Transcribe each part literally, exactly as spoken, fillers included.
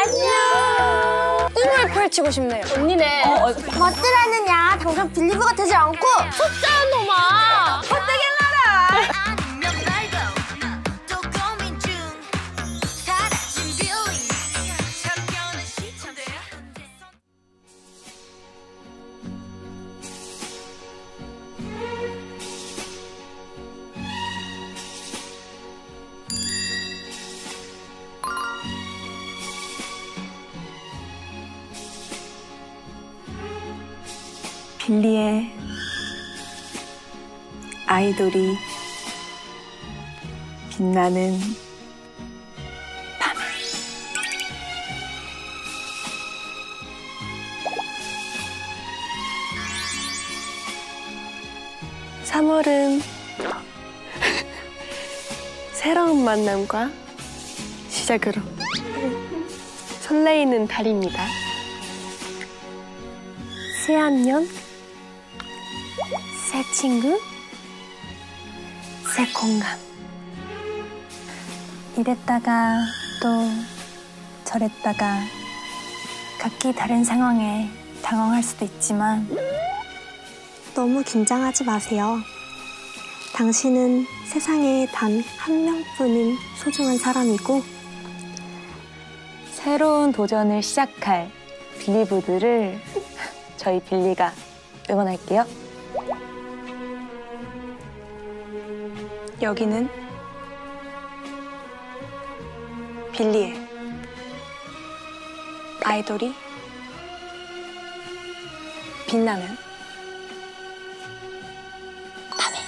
안녕. 꿈을 펼치고 싶네요. 언니네. 어, 어. 멋들하는 야 당장 빌리브가 되지 않고 속자한 놈아. 헛되게 나라. 빌리의 아이돌이 빛나는 밤에 삼월은 새로운 만남과 시작으로 설레이는 달입니다. 새 학년 새 친구, 새 공간. 이랬다가 또 저랬다가 각기 다른 상황에 당황할 수도 있지만 너무 긴장하지 마세요. 당신은 세상에 단 한 명뿐인 소중한 사람이고 새로운 도전을 시작할 빌리부들을 저희 빌리가 응원할게요. 여기는 빌리의 아이돌이 빛나는 밤에.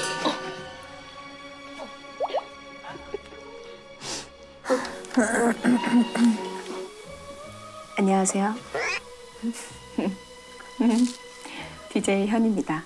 안녕하세요. 디제이 현입니다.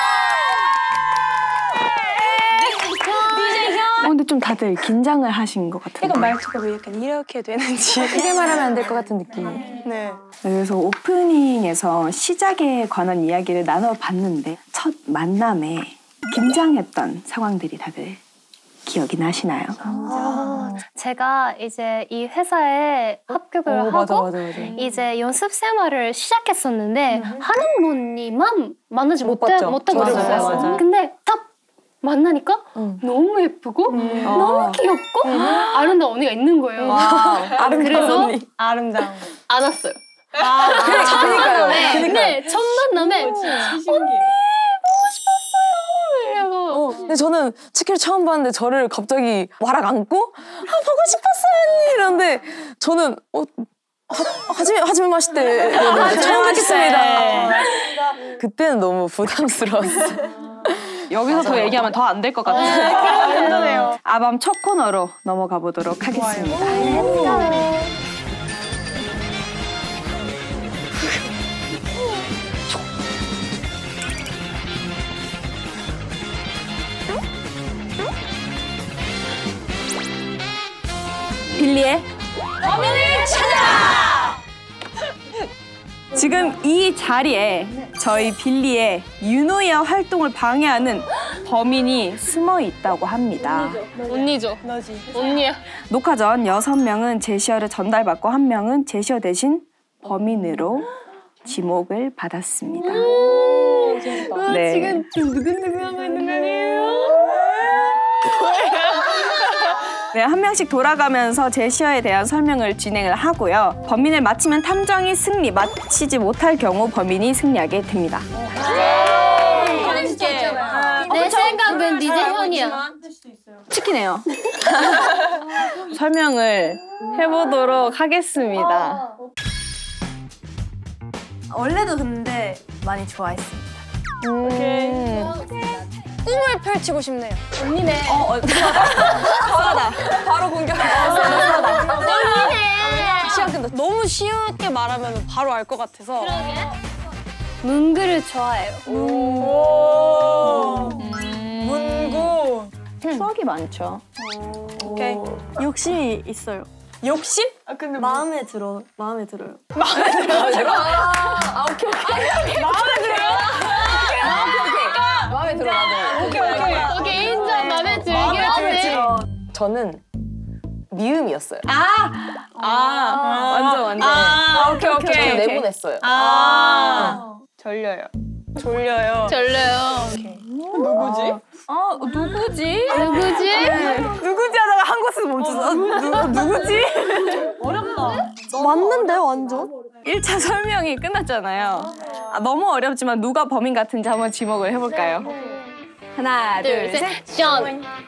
어, 근데 좀 다들 긴장을 하신 것 같은데. 이거 말투가 왜 약간 이렇게 되는지 크게 말하면 안 될 것 같은 느낌. 네. 그래서 오프닝에서 시작에 관한 이야기를 나눠봤는데 첫 만남에 긴장했던 상황들이 다들 기억이 나시나요? 아, 제가 이제 이 회사에 합격을 오, 하고 맞아, 맞아, 맞아. 이제 연습 생활을 시작했었는데 음. 하는 언니만 만나지 못 못해, 봤죠. 못하고 저도 있었어요. 맞아, 맞아. 근데 딱 만나니까 응. 너무 예쁘고 음. 너무 아. 귀엽고 음. 아름다운 언니가 있는 거예요. 아름다운 그래서 언니. 아름다운. 안 왔어요. 아, 그래, 그러니까요. 네, 첫 만남에 언니 보고 싶었어요. 이러고. 어, 근데 저는 치킨을 처음 봤는데 저를 갑자기 와락 안고 아 보고 싶었어요 언니 이러는데 저는 어 하, 하지메 하지메 마시테 처음 뵙겠습니다. 그때는 너무 부담스러웠어. 여기서 더 얘기하면 더 안 될 것 같아요. 힘드네요. 아밤 첫 코너로 넘어가 보도록 하겠습니다. 빌리의 범인을 찾아! 지금 이 자리에 저희 빌리의 유노이어 활동을 방해하는 범인이 숨어 있다고 합니다. 언니죠. 너지. 언니야. 녹화 전 여섯 명은 제시어를 전달받고 한 명은 제시어 대신 범인으로 지목을 받았습니다. 네. 지금 좀 누근누근하고 있는 거 아니에요? 네, 한 명씩 돌아가면서 제시어에 대한 설명을 진행을 하고요. 범인을 맞히면 탐정이 승리, 맞히지 못할 경우 범인이 승리하게 됩니다. 내 생각은 니제 현이야. 치킨이에요. 설명을 해보도록 하겠습니다. 원래도 근데 많이 좋아했습니다. 오케이. 꿈을 펼치고 싶네요. 언니네. 어, 어, 사다. 바로 공격. 언니네. 시작 근데 너무 쉽게 말하면 바로 알 것 같아서. 문구를 좋아해요. 오. 문구. 추억이 많죠. 오케이. 욕심이 있어요. 욕심? 아 근데 마음에 들어, 마음에 들어요. 마음에 들어요. 아 오케이 오케이. 마음에 들어요? 오케이 오케이. 마음에 들어 나도. 오케이 오케이. 오케이 인정. 마음에 들긴 하네. 저는 미음이었어요. 아, 아, 냈어요. 아, 졸려요. 졸려요. 졸려요. 누구지? 어, 누구지? 누구지? 누구지 하다가 한 곳에서 멈췄어. 누, 누구지? 맞는데 완전? 일 차 설명이 끝났잖아요. 아, 너무 어렵지만 누가 범인 같은지 한번 지목을 해볼까요? 하나, 둘, 둘, 셋. 셋. 션.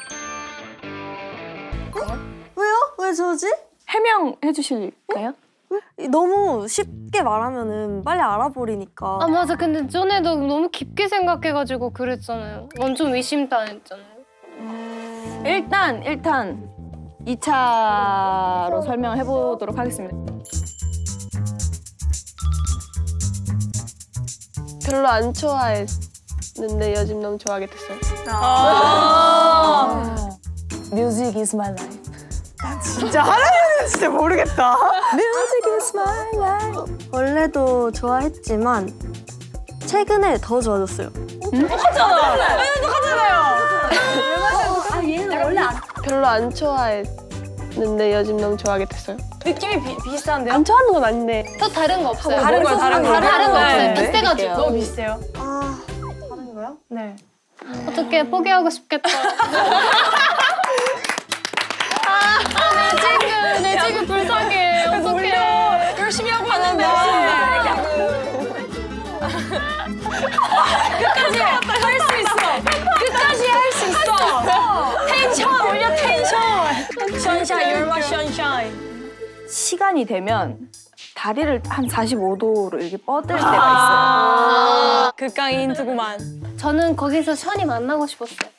왜요? 왜 저지? 해명해 주실까요? 너무 쉽게 말하면은 빨리 알아버리니까. 아 맞아. 근데 전에도 너무 깊게 생각해가지고 그랬잖아요. 완전 의심당했잖아요. 일단 일단 이 차로 설명을 해보도록 하겠습니다. 별로 안 좋아했는데 요즘 너무 좋아하게 됐어요. Music is my life. 진짜 하나는 진짜 모르겠다. Music is my life. 원래도 좋아했지만 최근에 더 좋아졌어요. 별로 안 좋아했는데 요즘 너무 좋아하게 됐어요. 느낌이 비, 비슷한데요? 안 좋아하는 건 아닌데. 또 다른 거 없어요? 다른 거요, 다른 거. 다른 거 없어요. 네. 비슷해가지고. 너무 비슷해요. 아, 다른 거요? 네. 어떻게 포기하고 싶겠다. 아, 내 지금 내 지금 불쌍해. 어떡해. 열심히 하고 왔는데. 끝까지 할 수 있어. 끝까지 할 수 있어. 텐션 올려 텐션. 션샤인, you're my sunshine. 시간이 되면 다리를 한 사십오 도로 이렇게 뻗을 때가 아, 극강의 힌트구만. 저는 거기서 션이 만나고 싶었어요.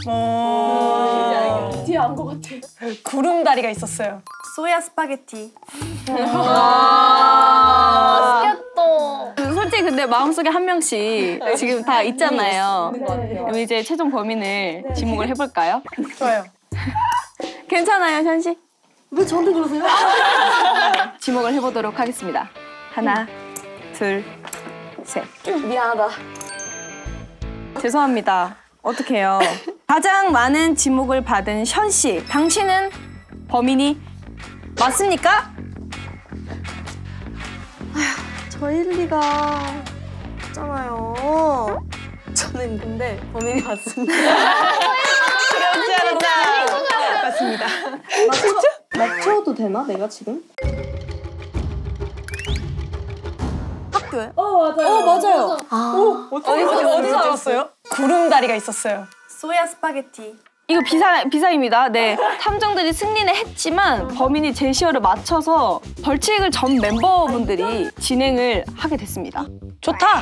어... 뒤에 안 것 같아. 구름다리가 있었어요. 소야 스파게티. 맛있겠다. 있어요. 솔직히 근데 마음속에 한 명씩 지금 다 있잖아요. 그럼 이제 최종 범인을 지목을 해볼까요? 좋아요. 괜찮아요, 현씨? 왜 저한테 그러세요? 지목을 해보도록 하겠습니다. 하나, 둘, 셋. 미안하다. 죄송합니다. 어떡해요. 가장 많은 지목을 받은 션씨, 당신은 범인이 맞습니까? 저 일, 이가 없잖아요. 저는 근데 범인이 맞습니다. 그렇지 않았다. 맞습니다. 맞춰도 되나 내가 지금? 학교에? 어 맞아요. 어 맞아요. 어디서, 어디서 알았어요? 구름다리가 있었어요. 소야 스파게티. 이거 비사, 비사입니다. 네. 탐정들이 승리는 했지만 범인이 제시어를 맞춰서 벌칙을 전 멤버분들이 진행을 하게 됐습니다. 좋다.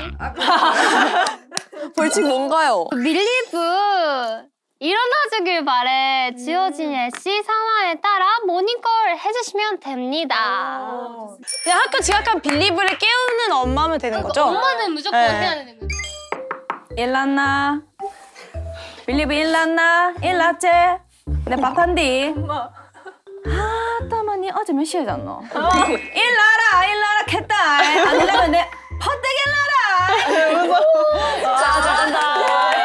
벌칙 뭔가요? 밀리브 일어나주길 바래. 지어진 씨 상황에 따라 모닝콜 해주시면 됩니다. 그냥 학교 지각한 빌리브를 깨우는 엄마면 되는 거죠? 엄마는 무조건 네. 해야 되는 거죠. 일났나? 빌리브 일났나? 일났지? 내 밥한디. 아, 따마니 어제 몇 시에 잤노? 일나라, 일나라 겠다. 안 일나면 내 퍼뜩 일나라. 자, 잘한다.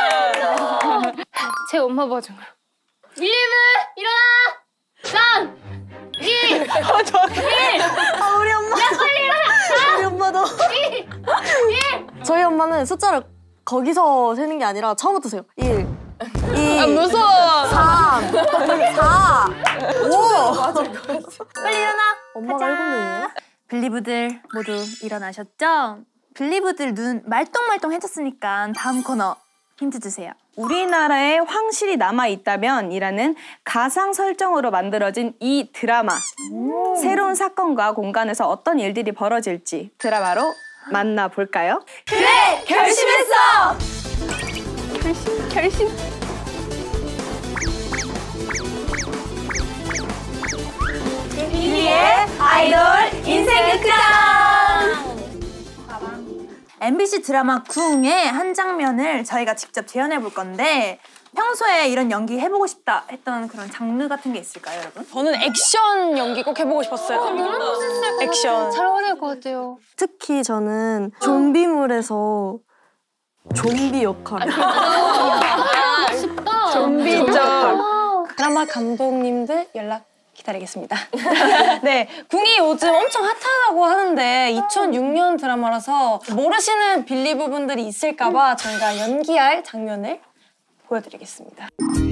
제 엄마 버전으로. 밀리브 일어나. 삼, 이, 일. 아 우리 엄마. 야 빨리 일어나. 우리 엄마도. 일, 일. 저희 엄마는 숫자를 거기서 세는 게 아니라 처음부터 세요. 일, 이, 아, 무서워. 삼, 사, 오. 빨리 일어나. 엄마가 일곱 명이에요? 빌리브들 모두 일어나셨죠? 빌리브들 눈 말똥말똥 해졌으니까 다음 코너 힌트 주세요. 우리나라에 황실이 남아있다면 이라는 가상 설정으로 만들어진 이 드라마. 새로운 사건과 공간에서 어떤 일들이 벌어질지 드라마로 만나볼까요? 그래! 결심했어! 결심, 결심. 빌리의 아이돌 인생 극장! 엠비씨 드라마 궁의 한 장면을 저희가 직접 재현해 볼 건데 평소에 이런 연기 해보고 싶다 했던 그런 장르 같은 게 있을까요, 여러분? 저는 액션 연기 꼭 해보고 싶었어요. 액션. 잘 어울릴 것 같아요. 특히 저는 좀비물에서 좀비 역할. 쉽다. 좀비죠. 드라마 감독님들 연락 기다리겠습니다. 네, 궁이 요즘 엄청 핫하다고 탑포라고 하는데 이천육 년 드라마라서 모르시는 빌리 부분들이 있을까봐 저희가 연기할 장면을 보여드리겠습니다.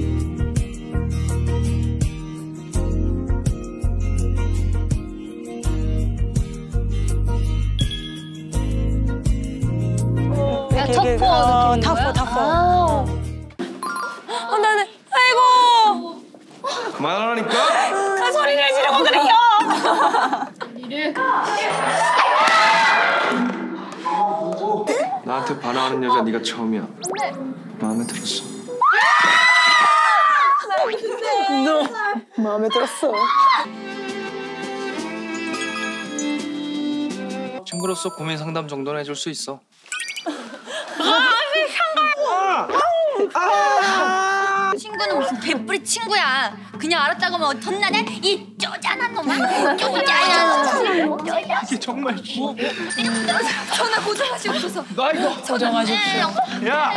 야, 탑포 느낌인 탑포, 거야? 탑포. 아. 어, 나는 아이고 그만하라니까. 아, 소리를 지르고 그래요. 이를 나한테 반항하는 여자 네가 처음이야. 마음에 들었어. 너 마음에 들었어. 친구로서 고민 상담 정도는 해줄 수 있어. 친구는 무슨 개뿌리 친구야. 그냥 알았다고 하면 덧나네? 이 쪼잔한 놈아. 쪼잔한 쪼잔. 이게 정말 뭐? 전화 고정하시옵소서. 나 이거 고정하십시오. 야.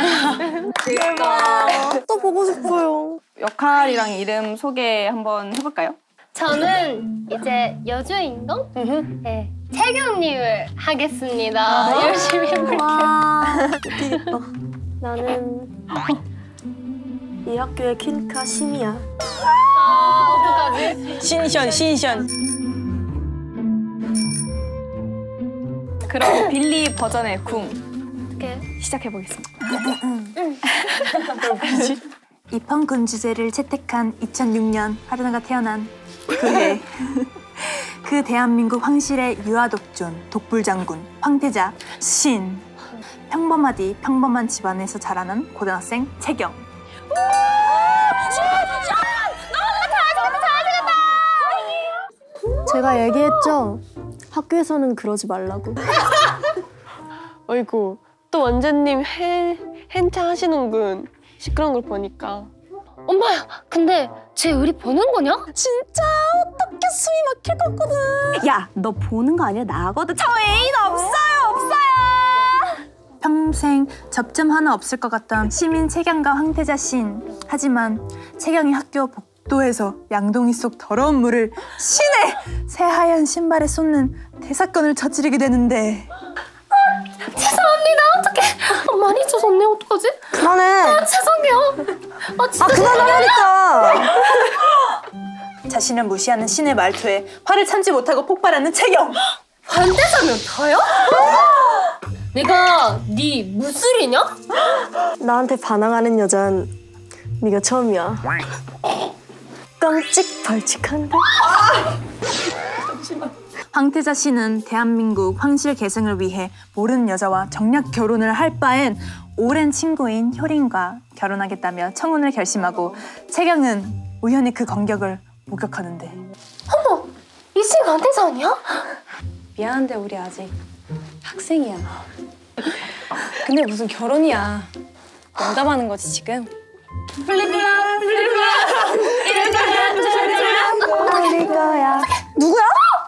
또 보고 싶어요. 역할이랑 이름 소개 한번 해볼까요? 저는 이제 여주인공? 네, 채경님을 하겠습니다. 열심히 해볼게요. 와, 웃기겠다. 나는 이 학교의 퀸카 심이야. 아, 어떡하지? 신션, 신션. 그럼 빌리 버전의 궁 어떡해? 시작해보겠습니다. 입헌금지제를 채택한 이천육 년 하루나가 태어난 그해 그 대한민국 황실의 유아독존 독불장군 황태자 신 평범하디 평범한 집안에서 자라는 고등학생 채경. 제가 얘기했죠? 학교에서는 그러지 말라고. 어이구, 또 원장님 해, hen차 하시는군. 시끄러운 걸 보니까. 엄마야, 근데 쟤 우리 보는 거냐? 진짜 어떻게 숨이 막힐 것 같거든. 야, 너 보는 거 아니야? 나거든. 저 애인 없어요, 없어요. 평생 접점 하나 없을 것 같던 시민 채경과 황태자 신. 하지만 채경이 학교 복도에서 양동이 속 더러운 물을 신의 새하얀 신발에 쏟는 대사건을 저지르게 되는데 죄송합니다. 어떡해. 많이 젖었네. 어떡하지? 그만해. 아, 죄송해요. 아, 진짜 아, 그만하라니까. 자신을 무시하는 신의 말투에 화를 참지 못하고 폭발하는 채경. 반대사면 다야? 내가 네 무술이냐? 나한테 반항하는 여잔 네가 처음이야. 깜찍발칙한데? 황태자 씨는 대한민국 황실 계승을 위해 모르는 여자와 정략 결혼을 할 바엔 오랜 친구인 효린과 결혼하겠다며 청혼을 결심하고 채경은 우연히 그 공격을 목격하는데 어머, 이씨 반대사 아니야? 미안한데 우리 아직 학생이야. 근데 무슨 결혼이야. 농담하는 거지 지금. 플리플라 플리플라 우리 거야. 누구야?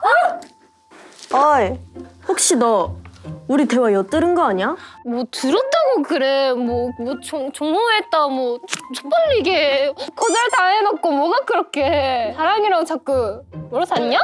어이, 혹시 너 우리 대화 엿들은 거 아니야? 뭐 들었다고 그래. 뭐, 뭐 종, 종호했다. 뭐 촉발리게 거절 다 해놓고 뭐가 그렇게 사랑이랑 자꾸 뭐라 샀냐?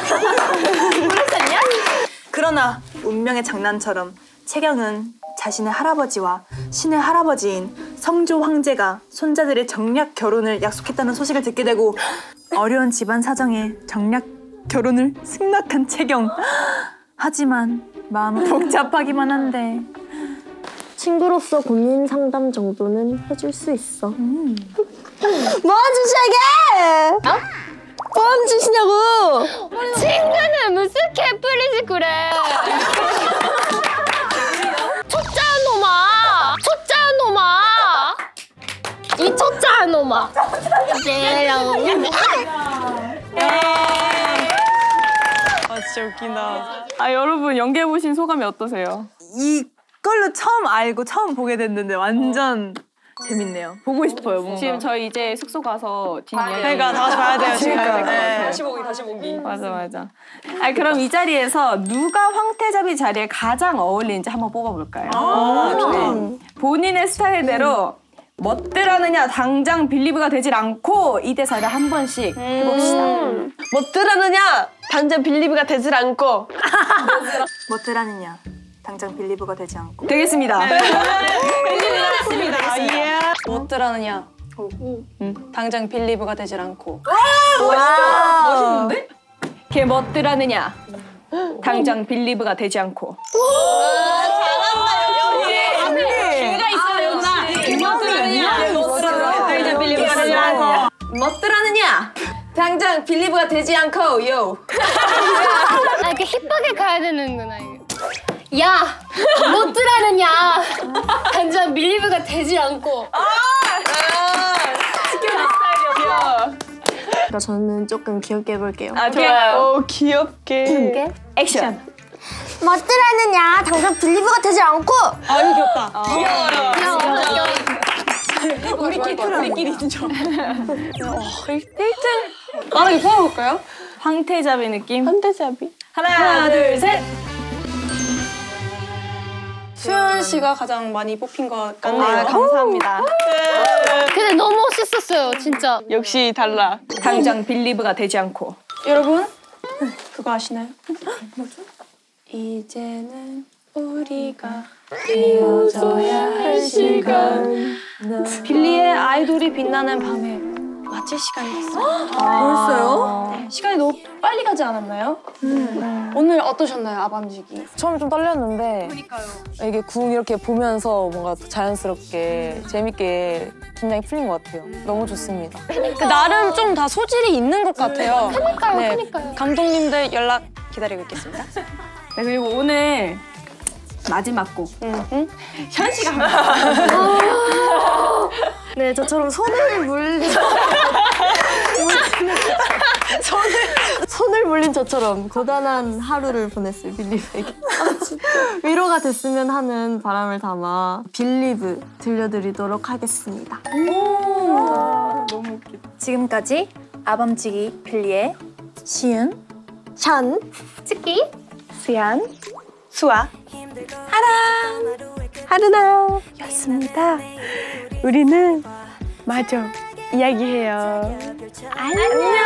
그러나 운명의 장난처럼 채경은 자신의 할아버지와 신의 할아버지인 성조 황제가 손자들의 정략 결혼을 약속했다는 소식을 듣게 되고 어려운 집안 사정에 정략 결혼을 승낙한 채경. 하지만 마음은 복잡하기만 한데 친구로서 고민 상담 정도는 해줄 수 있어. 음. 뭐 주시게? 어? 뭐 주시냐고? 친구는 무슨 개뿔이지 그래. 초짜한 놈아. 초짜한 놈아. 이 초짜한 놈아. 아 진짜 웃긴다. 아 여러분 연기해보신 소감이 어떠세요? 이걸로 처음 알고 처음 보게 됐는데 완전 재밌네요. 보고 싶어요 뭔가. 지금 저희 이제 숙소 가서 뒷이야기. 그러니까 다 같이 봐야 돼요 지금. 네. 다시 보기 다시 보기. 맞아 맞아. 아 그럼 이 자리에서 누가 황태자비 자리에 가장 어울리는지 한번 뽑아볼까요? 네. 본인의 스타일대로 멋들하느냐 당장 빌리브가 되질 않고 이 대사를 한 번씩 해봅시다. 음. 멋들하느냐 당장 빌리브가 되질 않고. 멋들하느냐 당장 빌리브가 되지 않고. 되겠습니다. 되겠습니다. 예. 멋들하느냐 음. 당장 빌리브가 되질 않고. 멋있는데? 걔 멋들하느냐 당장 빌리브가 되지 않고. 멋들하느냐 당장 빌리브가 되지 않고 요. 아 이렇게 힙하게 가야 되는구나 이게. 야 못들하느냐 당장 빌리브가 되지 않고. 그러니까 저는 조금 귀엽게 해볼게요. 아 좋아요. 오 귀엽게. 액션. 멋들하느냐 당장 빌리브가 되지 않고. 아 이거 귀엽다. 우리끼리 우리끼리 좀. 일 등. 아 이거 뽑아볼까요? 황태자비 느낌. 현대잡이. 하나, 하나 둘 셋. 수현 씨가 가장 많이 뽑힌 것 같네요. 아, 감사합니다. 근데 너무 멋있었어요 진짜. 역시 달라. 당장 빌리브가 되지 않고. 여러분 그거 아시나요? 뭐죠? 이제는 우리가 헤어져야 할 시간. 빌리의 아이돌이 빛나는 밤에 마칠 시간이 됐어요. 벌써요? 네, 시간이 너무 빨리 가지 않았나요? 음. 오늘 어떠셨나요, 아밤지기? 처음에 좀 떨렸는데 그러니까요. 이게 궁 이렇게 보면서 뭔가 자연스럽게 재밌게 긴장이 풀린 것 같아요. 너무 좋습니다. 그러니까. 나름 좀 다 소질이 있는 것 같아요. 그러니까요, 네, 그러니까요. 감독님들 연락 기다리고 있겠습니다. 네, 그리고 오늘 마지막 곡. 응, 응? 현 씨가 한번. 네, 저처럼 손을 물린 손을 손을 물린 저처럼 고단한 하루를 보냈어요. 빌리브에게. 위로가 됐으면 하는 바람을 담아 빌리브 들려드리도록 하겠습니다. 너무 웃기다. 지금까지 아밤치기 빌리의 시은, 션, 치키 수연, 수아, 하루나 였습니다. 우리는 마저 이야기해요. 안녕.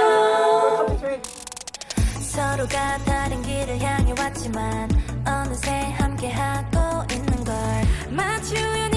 서로가 다른 길을 향해 왔지만 어느새 함께하고 있는 걸 마치